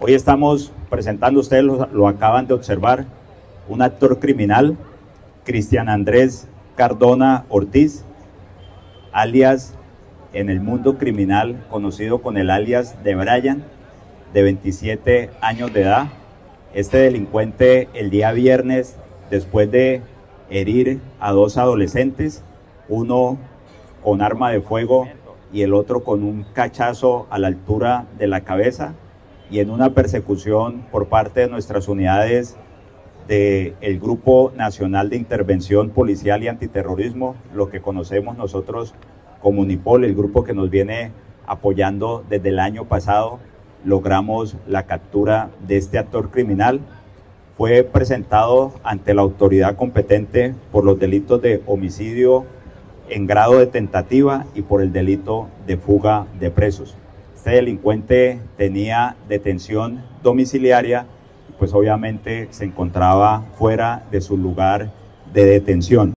Hoy estamos presentando, ustedes lo acaban de observar, un actor criminal, Cristian Andrés Cardona Ortiz, alias en el mundo criminal conocido con el alias de Brian, de 27 años de edad. Este delincuente el día viernes, después de herir a dos adolescentes, uno con arma de fuego y el otro con un cachazo a la altura de la cabeza, y en una persecución por parte de nuestras unidades del Grupo Nacional de Intervención Policial y Antiterrorismo, lo que conocemos nosotros como UNIPOL, el grupo que nos viene apoyando desde el año pasado, logramos la captura de este actor criminal. Fue presentado ante la autoridad competente por los delitos de homicidio en grado de tentativa y por el delito de fuga de presos. Este delincuente tenía detención domiciliaria, pues obviamente se encontraba fuera de su lugar de detención.